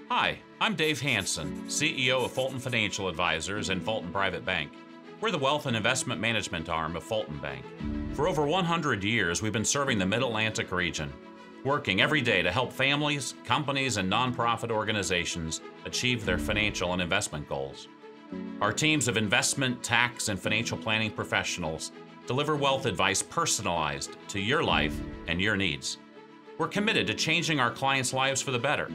Hi, I'm Dave Hanson, CEO of Fulton Financial Advisors and Fulton Private Bank. We're the wealth and investment management arm of Fulton Bank. For over 100 years, we've been serving the Mid-Atlantic region, working every day to help families, companies, and nonprofit organizations achieve their financial and investment goals. Our teams of investment, tax, and financial planning professionals deliver wealth advice personalized to your life and your needs. We're committed to changing our clients' lives for the better.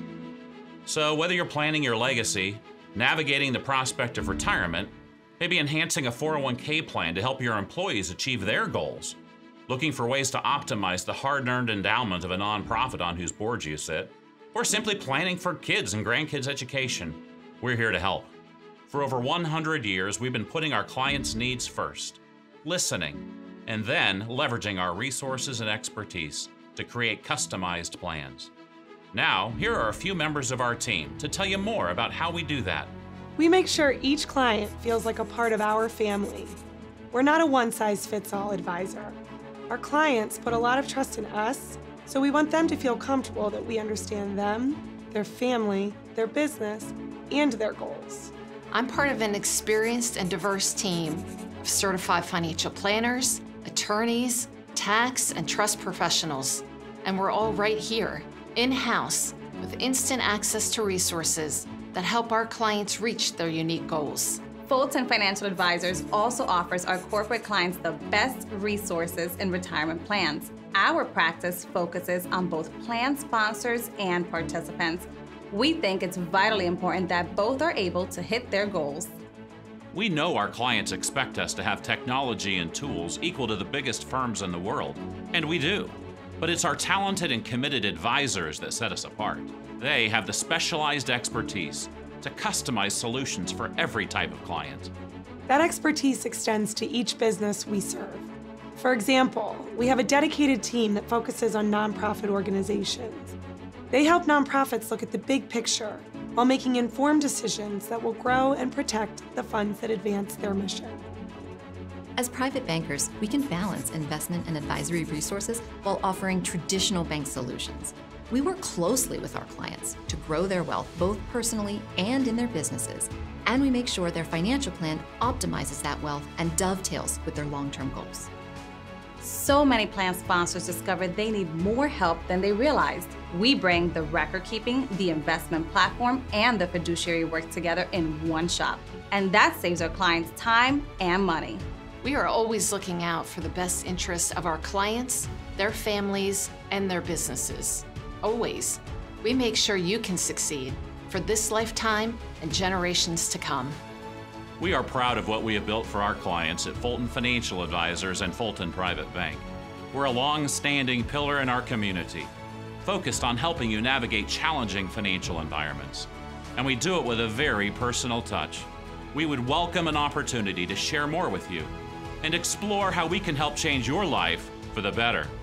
So whether you're planning your legacy, navigating the prospect of retirement, maybe enhancing a 401k plan to help your employees achieve their goals, looking for ways to optimize the hard-earned endowment of a nonprofit on whose board you sit, or simply planning for kids and grandkids' education, we're here to help. For over 100 years, we've been putting our clients' needs first, listening, and then leveraging our resources and expertise to create customized plans. Now, here are a few members of our team to tell you more about how we do that. We make sure each client feels like a part of our family. We're not a one-size-fits-all advisor. Our clients put a lot of trust in us, so we want them to feel comfortable that we understand them, their family, their business, and their goals. I'm part of an experienced and diverse team of certified financial planners, attorneys, tax and trust professionals, and we're all right here, in-house, with instant access to resources that help our clients reach their unique goals. Fulton Financial Advisors also offers our corporate clients the best resources in retirement plans. Our practice focuses on both plan sponsors and participants. We think it's vitally important that both are able to hit their goals. We know our clients expect us to have technology and tools equal to the biggest firms in the world, and we do. But it's our talented and committed advisors that set us apart. They have the specialized expertise to customize solutions for every type of client. That expertise extends to each business we serve. For example, we have a dedicated team that focuses on nonprofit organizations. They help nonprofits look at the big picture while making informed decisions that will grow and protect the funds that advance their mission. As private bankers, we can balance investment and advisory resources while offering traditional bank solutions. We work closely with our clients to grow their wealth both personally and in their businesses, and we make sure their financial plan optimizes that wealth and dovetails with their long-term goals. So many plan sponsors discovered they need more help than they realized. We bring the record keeping, the investment platform, and the fiduciary work together in one shop, and that saves our clients time and money. We are always looking out for the best interests of our clients, their families, and their businesses. Always. We make sure you can succeed for this lifetime and generations to come. We are proud of what we have built for our clients at Fulton Financial Advisors and Fulton Private Bank. We're a long-standing pillar in our community, focused on helping you navigate challenging financial environments. And we do it with a very personal touch. We would welcome an opportunity to share more with you and explore how we can help change your life for the better.